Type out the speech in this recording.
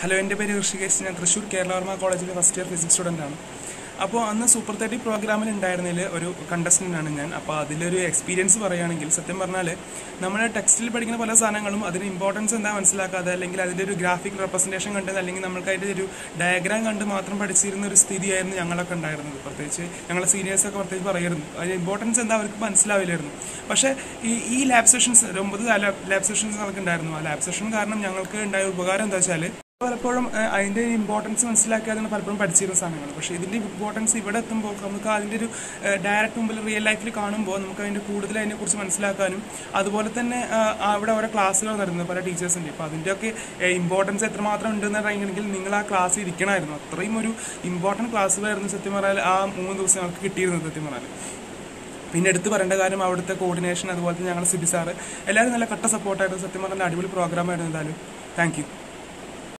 Hello, എൻ്റെ പേര് ഋഷികേശ്. ഞാൻ തൃശ്ശൂർ കേരളവർമ്മ കോളേജിലെ ഫസ്റ്റ് ഇയർ ഫിസിക്സ് സ്റ്റുഡൻ്റാണ്. അപ്പോൾ അന്ന് സൂപ്പർ 30 പ്രോഗ്രാമിൽ ഉണ്ടായിരുന്നതിൽ ഒരു കണ്ടസ്റ്റൻ്റാണ് ഞാൻ. അപ്പോൾ അതിലൊരു എക്സ്പീരിയൻസ് പറയുകയാണെങ്കിൽ, സത്യം പറഞ്ഞാൽ നമ്മൾ ടെക്സ്റ്റിൽ പഠിക്കുന്ന പല സാധനങ്ങളും അതിന് ഇമ്പോർട്ടൻസ് എന്താ മനസ്സിലാക്കാതെ, അല്ലെങ്കിൽ അതിൻ്റെ ഒരു ഗ്രാഫിക് റെപ്രസെൻറ്റേഷൻ കണ്ടത്, അല്ലെങ്കിൽ നമ്മൾക്ക് അതിൻ്റെ ഒരു ഡയഗ്രാം കണ്ട് മാത്രം പഠിച്ചിരുന്ന ഒരു സ്ഥിതിയായിരുന്നു ഞങ്ങളൊക്കെ ഉണ്ടായിരുന്നത്. പ്രത്യേകിച്ച് ഞങ്ങളെ സീനിയേഴ്സൊക്കെ പ്രത്യേകിച്ച് പറയായിരുന്നു അതിൻ്റെ ഇമ്പോർട്ടൻസ് എന്താ അവർക്ക് മനസ്സിലാവില്ലായിരുന്നു. പക്ഷേ ഈ ലാബ് സെഷൻസ് 9 ലാബ് സെഷൻസ് നമുക്കുണ്ടായിരുന്നു. ആ ലാബ് സെഷൻ കാരണം ഞങ്ങൾക്ക് ഉണ്ടായ ഉപകാരം എന്താ വെച്ചാൽ, പലപ്പോഴും അതിൻ്റെ ഇമ്പോർട്ടൻസ് മനസ്സിലാക്കിയതാണ് പലപ്പോഴും പഠിച്ചിരുന്ന സാധനങ്ങൾ. പക്ഷേ ഇതിൻ്റെ ഇമ്പോർട്ടൻസ് ഇവിടെ എത്തുമ്പോൾ നമുക്ക് അതിൻ്റെ ഒരു ഡയറക്റ്റ് മുമ്പിൽ റിയൽ ലൈഫിൽ കാണുമ്പോൾ നമുക്ക് അതിൻ്റെ കൂടുതൽ അതിനെക്കുറിച്ച് മനസ്സിലാക്കാനും, അതുപോലെ തന്നെ അവിടെ ഓരോ ക്ലാസ്സുകൾ നടന്നത് പല ടീച്ചേഴ്സിൻ്റെ. അപ്പോൾ അതിൻ്റെയൊക്കെ ഇമ്പോർട്ടൻസ് എത്രമാത്രം ഉണ്ടെന്ന് അറിയണമെങ്കിൽ നിങ്ങൾ ആ ക്ലാസ്സിൽ ഇരിക്കണമായിരുന്നു. അത്രയും ഒരു ഇമ്പോർട്ടൻറ്റ് ക്ലാസ്സുകളായിരുന്നു സത്യം പറഞ്ഞാൽ ആ 3 ദിവസം നമുക്ക് കിട്ടിയിരുന്നത് സത്യം പറഞ്ഞാൽ. പിന്നെ എടുത്ത് പറയേണ്ട കാര്യം അവിടുത്തെ കോർഡിനേഷൻ, അതുപോലെ തന്നെ ഞങ്ങൾ സിബി സാറ് എല്ലാവരും നല്ല കട്ട സപ്പോർട്ടായിരുന്നു. സത്യം പറഞ്ഞാൽ അടിപൊളി പ്രോഗ്രാമായിരുന്നു. എന്തായാലും താങ്ക് യു.